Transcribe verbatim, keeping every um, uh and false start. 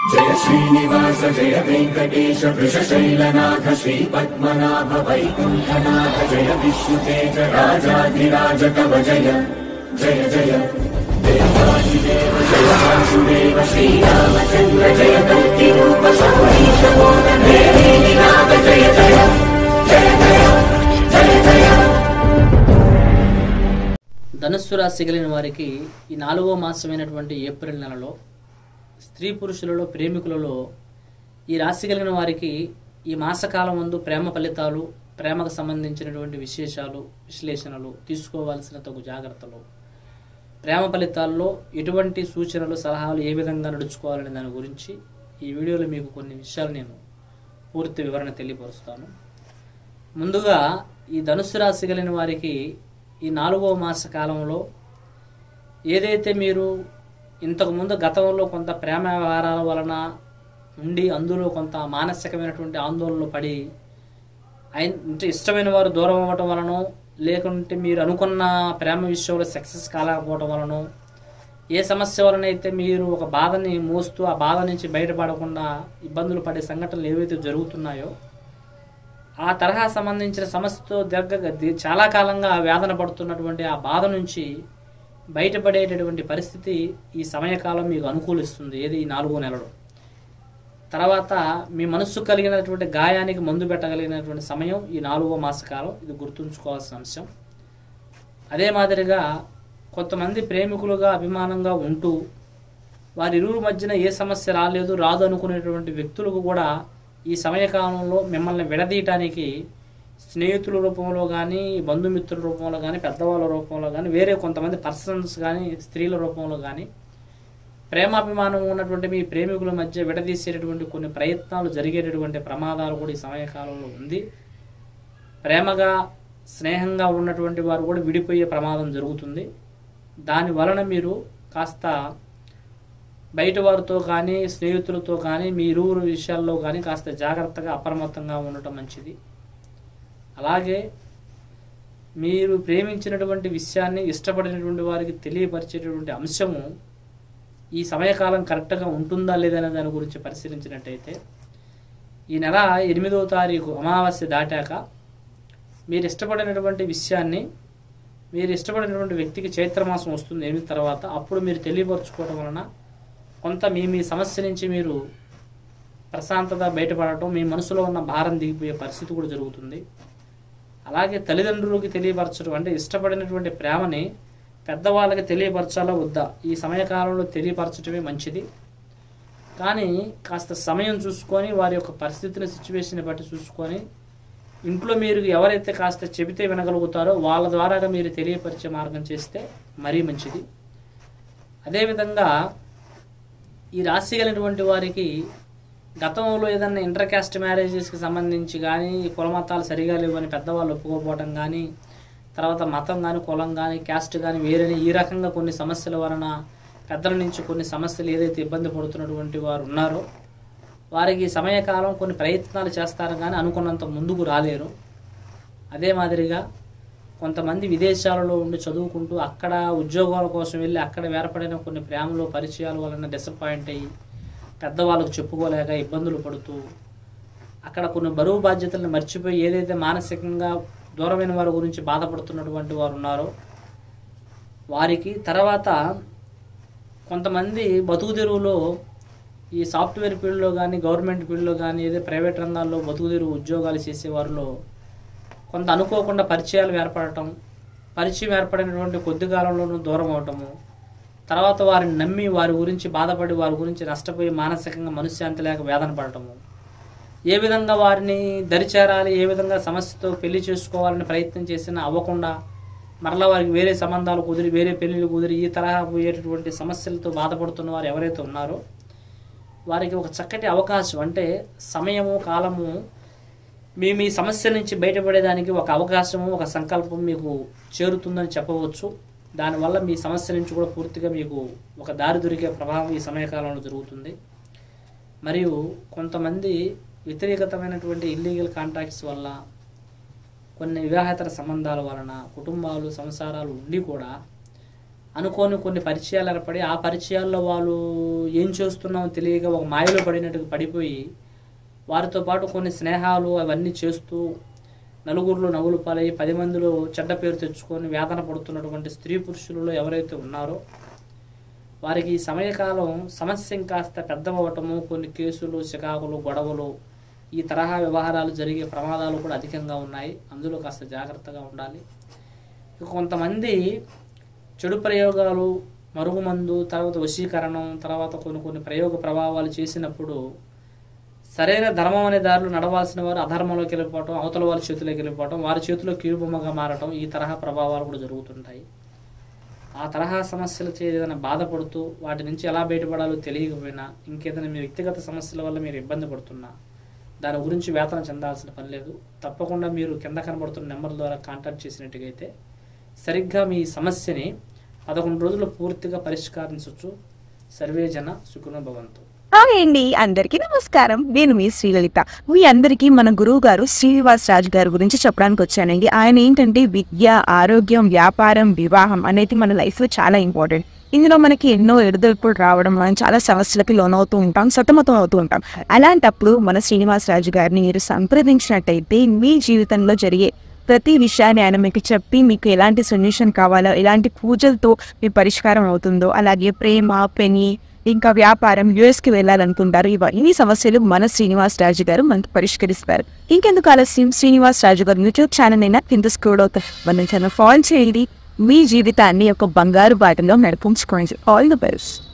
जय श्रीनिवास जय वेंकटेश वृषशैलनाथ श्री पद्मनाभ वैकुंठनाथ जय विष्णुतेज राजाधिराज तव जय जय जय देवादिदेव जय वासुदेव श्रीरामचंद्र जय कल्किरूप शौरीश मोदन देवीनाथ जय जय जय जय जय जय। ధనుస్సు రాశి కలిగిన వారికి ఈ నాలుగో మాసమైనటువంటి ఏప్రిల్ నెలలో స్త్రీ పురుషులలో ప్రేమికులలో ఈ రాశి కలిగిన వారికి ఈ మాసకాలం ముందు ప్రేమ ఫలితాలు, ప్రేమకు సంబంధించినటువంటి విశేషాలు, విశ్లేషణలు, తీసుకోవాల్సిన తగు జాగ్రత్తలు, ప్రేమ ఫలితాల్లో ఎటువంటి సూచనలు, సలహాలు ఏ విధంగా నడుచుకోవాలనే దాని గురించి ఈ వీడియోలో మీకు కొన్ని విషయాలు నేను పూర్తి వివరణ తెలియపరుస్తాను. ముందుగా ఈ ధనుస్సు రాశి కలిగిన వారికి ఈ నాలుగో మాస కాలంలో ఏదైతే మీరు ఇంతకుముందు గతంలో కొంత ప్రేమ వ్యవహారాల వలన ఉండి అందులో కొంత మానసికమైనటువంటి ఆందోళనలు పడి అంటే ఇష్టమైన వారు దూరం అవ్వటం వలన, లేకుంటే మీరు అనుకున్న ప్రేమ విషయంలో సక్సెస్ కాలేకపోవడం వలన, ఏ సమస్య వలన అయితే మీరు ఒక బాధని మోస్తూ ఆ బాధ నుంచి బయటపడకుండా ఇబ్బందులు పడే సంఘటనలు ఏవైతే జరుగుతున్నాయో ఆ తరహా సంబంధించిన సమస్యతో దీర్ఘ చాలా కాలంగా వేదన పడుతున్నటువంటి ఆ బాధ నుంచి బయటపడేటటువంటి పరిస్థితి ఈ సమయకాలం మీకు అనుకూలిస్తుంది. ఏది ఈ నాలుగో నెలలో. తర్వాత మీ మనస్సు కలిగినటువంటి గాయానికి మందు పెట్టగలిగినటువంటి సమయం ఈ నాలుగో మాసకాలం. ఇది గుర్తుంచుకోవాల్సిన అంశం. అదే మాదిరిగా కొంతమంది ప్రేమికులుగా అభిమానంగా ఉంటూ వారి ఇరువురి మధ్యన ఏ సమస్య రాలేదు రాదు అనుకునేటువంటి వ్యక్తులకు కూడా ఈ సమయకాలంలో మిమ్మల్ని విడదీయటానికి స్నేహితుల రూపంలో కానీ, బంధుమిత్రుల రూపంలో కానీ, పెద్దవాళ్ళ రూపంలో కానీ, వేరే కొంతమంది పర్సన్స్ కానీ, స్త్రీల రూపంలో కానీ ప్రేమాభిమానం ఉన్నటువంటి మీ ప్రేమికుల మధ్య విడదీసేటటువంటి కొన్ని ప్రయత్నాలు జరిగేటటువంటి ప్రమాదాలు కూడా ఈ సమయకాలంలో ఉంది. ప్రేమగా స్నేహంగా ఉన్నటువంటి వారు కూడా విడిపోయే ప్రమాదం జరుగుతుంది. దాని వలన మీరు కాస్త బయట వారితో కానీ, స్నేహితులతో కానీ, మీ ఇరువురు విషయాల్లో కానీ కాస్త జాగ్రత్తగా అప్రమత్తంగా ఉండటం మంచిది. అలాగే మీరు ప్రేమించినటువంటి విషయాన్ని ఇష్టపడినటువంటి వారికి తెలియపరిచేటటువంటి అంశము ఈ సమయకాలం కరెక్ట్గా ఉంటుందా లేదనే దాని గురించి పరిశీలించినట్టయితే ఈ నెల ఎనిమిదవ తారీఖు అమావాస్య దాటాక మీరు ఇష్టపడినటువంటి విషయాన్ని మీరు ఇష్టపడినటువంటి వ్యక్తికి చైత్రమాసం వస్తుంది ఎనిమిది తర్వాత. అప్పుడు మీరు తెలియపరచుకోవడం వలన కొంత మీ మీ సమస్య నుంచి మీరు ప్రశాంతత బయటపడటం, మీ మనసులో ఉన్న భారం దిగిపోయే పరిస్థితి కూడా జరుగుతుంది. అలాగే తల్లిదండ్రులకి తెలియపరచడం అంటే ఇష్టపడినటువంటి ప్రేమని పెద్దవాళ్ళకి తెలియపరచాలా వద్దా ఈ సమయకాలంలో తెలియపరచడమే మంచిది. కానీ కాస్త సమయం చూసుకొని వారి యొక్క పరిస్థితిని, సిచ్యువేషన్ బట్టి చూసుకొని ఇంట్లో మీరు ఎవరైతే కాస్త చెబితే వినగలుగుతారో వాళ్ళ ద్వారాగా మీరు తెలియపరిచే మార్గం చేస్తే మరీ మంచిది. అదేవిధంగా ఈ రాశి కలిగినటువంటి వారికి గతంలో ఏదన్నా ఇంటర్ క్యాస్ట్ మ్యారేజెస్కి సంబంధించి కానీ, కుల మతాలు సరిగా లేవని పెద్దవాళ్ళు ఒప్పుకోకపోవడం కానీ, తర్వాత మతం కానీ, కులం కానీ, క్యాస్ట్ కానీ వేరని ఈ రకంగా కొన్ని సమస్యల వలన పెద్దల నుంచి కొన్ని సమస్యలు ఏదైతే ఇబ్బంది పడుతున్నటువంటి వారు ఉన్నారో వారికి సమయకాలం కొన్ని ప్రయత్నాలు చేస్తారు కానీ అనుకున్నంత ముందుకు రాలేరు. అదే మాదిరిగా కొంతమంది విదేశాలలో ఉండి చదువుకుంటూ అక్కడ ఉద్యోగాల కోసం వెళ్ళి అక్కడ ఏర్పడిన కొన్ని ప్రేమలో పరిచయాల వలన డిసప్పాయింట్ అయ్యి పెద్దవాళ్ళకు చెప్పుకోలేక ఇబ్బందులు పడుతూ అక్కడ కొన్ని బరువు బాధ్యతలను మర్చిపోయి ఏదైతే మానసికంగా దూరమైన వారి గురించి బాధపడుతున్నటువంటి వారు ఉన్నారో వారికి, తర్వాత కొంతమంది బతుకు తెరువులో ఈ సాఫ్ట్వేర్ ఫీల్డ్లో కానీ, గవర్నమెంట్ ఫీల్డ్లో కానీ, ఏదో ప్రైవేట్ రంగాల్లో బతుకు తెరువు ఉద్యోగాలు చేసేవారిలో కొంత అనుకోకుండా పరిచయాలు ఏర్పడటం, పరిచయం ఏర్పడినటువంటి కొద్ది కాలంలోనూ దూరం అవటము, తర్వాత వారిని నమ్మి వారి గురించి బాధపడి వారి గురించి నష్టపోయి మానసికంగా మనశ్శాంతి లేక వేదన పడటము, ఏ విధంగా వారిని దరిచేరాలి, ఏ విధంగా సమస్యతో పెళ్లి చేసుకోవాలని ప్రయత్నం చేసినా అవ్వకుండా మరలా వారికి వేరే సంబంధాలు కుదిరి, వేరే పెళ్లిళ్ళు కుదిరి ఈ తరహా పోయేటటువంటి సమస్యలతో బాధపడుతున్న వారు ఎవరైతే ఉన్నారో వారికి ఒక చక్కటి అవకాశం అంటే సమయము, కాలము మీ మీ సమస్య నుంచి బయటపడేదానికి ఒక అవకాశము, ఒక సంకల్పం మీకు చేరుతుందని చెప్పవచ్చు. దానివల్ల మీ సమస్య నుంచి కూడా పూర్తిగా మీకు ఒక దారి దొరికే ప్రభావం ఈ సమయకాలంలో జరుగుతుంది. మరియు కొంతమంది వ్యతిరేకతమైనటువంటి ఇల్లీగల్ కాంటాక్ట్స్ వల్ల, కొన్ని వివాహేతర సంబంధాల వలన కుటుంబాలు, సంసారాలు ఉండి కూడా అనుకోని కొన్ని పరిచయాలు ఏర్పడి ఆ పరిచయాల్లో వాళ్ళు ఏం చేస్తున్నామో తెలియక ఒక మాయలో పడినట్టుగా పడిపోయి వారితో పాటు కొన్ని స్నేహాలు అవన్నీ చేస్తూ నలుగురిలో నవ్వులు పాలై పది మందిలో చెడ్డ పేరు తెచ్చుకొని వేదన పడుతున్నటువంటి స్త్రీ పురుషులలో ఎవరైతే ఉన్నారో వారికి ఈ సమయకాలం సమస్య కాస్త పెద్దవటము, కొన్ని కేసులు, చికాకులు, గొడవలు, ఈ తరహా వ్యవహారాలు జరిగే ప్రమాదాలు కూడా అధికంగా ఉన్నాయి. అందులో కాస్త జాగ్రత్తగా ఉండాలి. కొంతమంది చెడు ప్రయోగాలు, మరుగుమందు, తర్వాత వశీకరణం, తర్వాత కొన్ని కొన్ని ప్రయోగ ప్రభావాలు చేసినప్పుడు సరైన ధర్మం అనే దారిలో నడవాల్సిన వారు అధర్మంలోకి వెళ్ళిపోవటం, అవతల వారి చేతిలోకి వెళ్ళిపోవటం, వారి చేతిలో కీలుబొమ్మగా మారటం, ఈ తరహా ప్రభావాలు కూడా జరుగుతుంటాయి. ఆ తరహా సమస్యలతో ఏదైనా బాధపడుతూ వాటి నుంచి ఎలా బయటపడాలో తెలియకపోయినా, ఇంకేదైనా మీ వ్యక్తిగత సమస్యల వల్ల మీరు ఇబ్బంది పడుతున్నా దాని గురించి వేతన చెందాల్సిన పని లేదు. తప్పకుండా మీరు కింద కనబడుతున్న నెంబర్ ద్వారా కాంటాక్ట్ చేసినట్టుగైతే సరిగ్గా మీ సమస్యని పదకొండు రోజుల్లో పూర్తిగా పరిష్కరించవచ్చు. సర్వే జన సుఖినో భవంతు. హాయ్ అండి, అందరికీ నమస్కారం. నేను మీ శ్రీలలిత. మీ అందరికీ మన గురువు గారు శ్రీనివాస్ రాజు గారి గురించి చెప్పడానికి వచ్చానండి. ఆయన ఏంటంటే విద్య, ఆరోగ్యం, వ్యాపారం, వివాహం అనేది మన లైఫ్లో చాలా ఇంపార్టెంట్. ఇందులో మనకి ఎన్నో ఎడుదొడుపులు రావడం, మనం చాలా సమస్యలకి లోనవుతూ ఉంటాం, సతమతం అవుతూ ఉంటాం. అలాంటప్పుడు మన శ్రీనివాస్ రాజు గారిని మీరు సంప్రదించినట్టయితే మీ జీవితంలో జరిగే ప్రతి విషయాన్ని ఆయన మీకు చెప్పి మీకు ఎలాంటి సొల్యూషన్ కావాలో, ఎలాంటి పూజలతో మీ పరిష్కారం అవుతుందో, అలాగే ప్రేమ, పెని, ఇంకా వ్యాపారం, యూఎస్కి వెళ్ళాలనుకుంటారు, ఇవన్నీ సమస్యలు మన శ్రీనివాస్ రాజు గారు మనకు పరిష్కరిస్తారు. ఇంకెందుకు ఆలస్యం, శ్రీనివాస్ రాజు గారు యూట్యూబ్ ఛానల్ అయినా కింద స్క్రోల్ అవుతారు, మన ఛానల్ ఫాలో చేయండి. మీ జీవితాన్ని ఒక బంగారు బాటలో నడిపించుకోండి. All the best.